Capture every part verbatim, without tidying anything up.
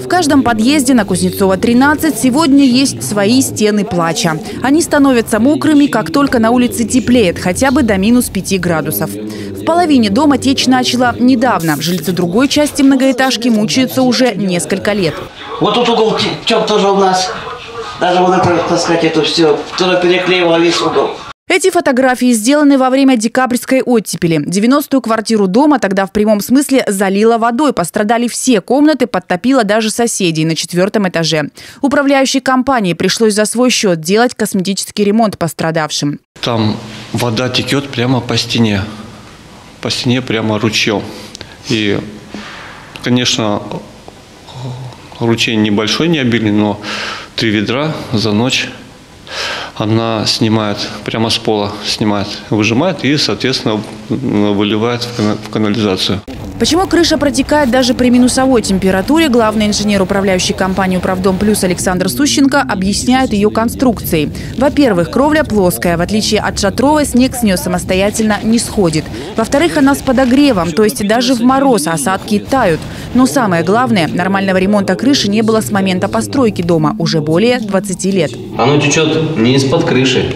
В каждом подъезде на Кузнецова тринадцать сегодня есть свои стены плача. Они становятся мокрыми, как только на улице теплеет, хотя бы до минус пяти градусов. В половине дома течь начала недавно. Жильцы другой части многоэтажки мучаются уже несколько лет. Вот тут угол тек тоже у нас. Даже вот это, так сказать, это все, тоже переклеивало весь угол. Эти фотографии сделаны во время декабрьской оттепели. девяностую квартиру дома тогда в прямом смысле залило водой. Пострадали все комнаты, подтопило даже соседей на четвертом этаже. Управляющей компании пришлось за свой счет делать косметический ремонт пострадавшим. Там вода текет прямо по стене. По стене прямо ручьем. И, конечно, ручей небольшой, не обильный, но три ведра за ночь она снимает, прямо с пола снимает, выжимает и, соответственно, выливает в канализацию. Почему крыша протекает даже при минусовой температуре, главный инженер управляющей компании «Управдом Плюс» Александр Сущенко объясняет ее конструкцией. Во-первых, кровля плоская. В отличие от шатровой, снег с нее самостоятельно не сходит. Во-вторых, она с подогревом, то есть даже в мороз осадки тают. Но самое главное, нормального ремонта крыши не было с момента постройки дома, уже более двадцати лет. Оно течет не из-под крыши.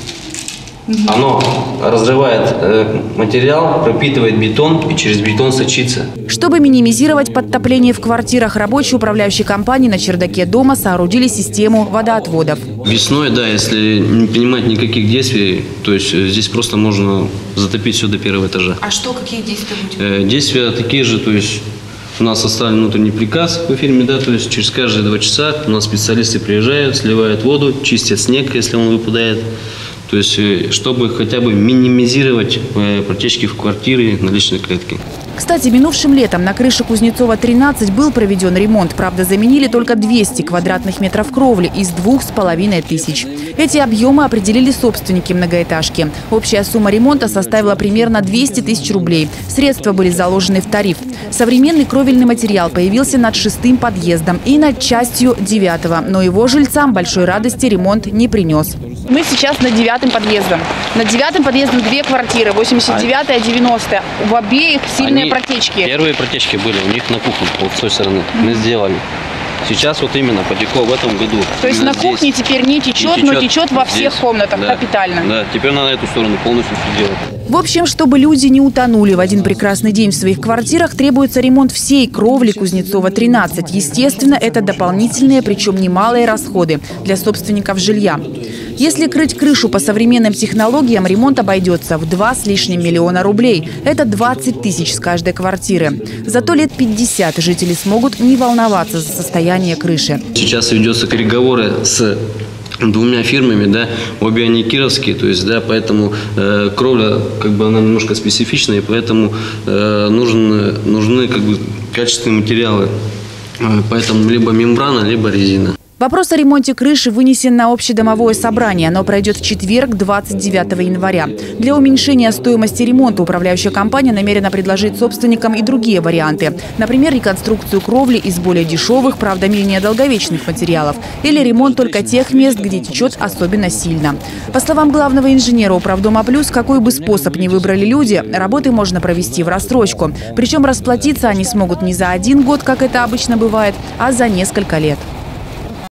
Оно разрывает э, материал, пропитывает бетон и через бетон сочится. Чтобы минимизировать подтопление в квартирах, рабочие управляющей компании на чердаке дома соорудили систему водоотводов. Весной, да, если не принимать никаких действий, то есть здесь просто можно затопить все до первого этажа. А что, какие действия будут? Э, действия такие же, то есть у нас составлен внутренний приказ в фирме, да, то есть через каждые два часа у нас специалисты приезжают, сливают воду, чистят снег, если он выпадает. То есть, чтобы хотя бы минимизировать протечки в квартире на личной клетке. Кстати, минувшим летом на крыше Кузнецова тринадцать был проведен ремонт. Правда, заменили только двести квадратных метров кровли из двух с половиной тысяч. Эти объемы определили собственники многоэтажки. Общая сумма ремонта составила примерно двести тысяч рублей. Средства были заложены в тариф. Современный кровельный материал появился над шестым подъездом и над частью девятого. Но его жильцам большой радости ремонт не принес. Мы сейчас над девятым подъездом. Над девятым подъездом две квартиры, восемьдесят девятая и девяностая. В обеих сильные Они, протечки. Первые протечки были у них на кухне, вот с той стороны. Mm-hmm. Мы сделали. Сейчас вот именно потекло в этом году. То есть на кухне здесь теперь не течет, не течет, но течет во всех здесь комнатах, да, капитально. Да, теперь надо эту сторону полностью все делать. В общем, чтобы люди не утонули в один прекрасный день в своих квартирах, требуется ремонт всей кровли Кузнецова тринадцать. Естественно, это дополнительные, причем немалые расходы для собственников жилья. Если крыть крышу по современным технологиям, ремонт обойдется в два с лишним миллиона рублей. Это двадцать тысяч с каждой квартиры. Зато лет пятьдесят жители смогут не волноваться за состояние крыши. Сейчас ведутся переговоры с двумя фирмами, да, обе они кировские, то есть, да, поэтому э, кровля, как бы, она немножко специфичная, и поэтому э, нужны, нужны, как бы, качественные материалы, э, поэтому либо мембрана, либо резина. Вопрос о ремонте крыши вынесен на общедомовое собрание. Оно пройдет в четверг, двадцать девятого января. Для уменьшения стоимости ремонта управляющая компания намерена предложить собственникам и другие варианты. Например, реконструкцию кровли из более дешевых, правда менее долговечных материалов. Или ремонт только тех мест, где течет особенно сильно. По словам главного инженера Управдома Плюс, какой бы способ ни выбрали люди, работы можно провести в рассрочку. Причем расплатиться они смогут не за один год, как это обычно бывает, а за несколько лет.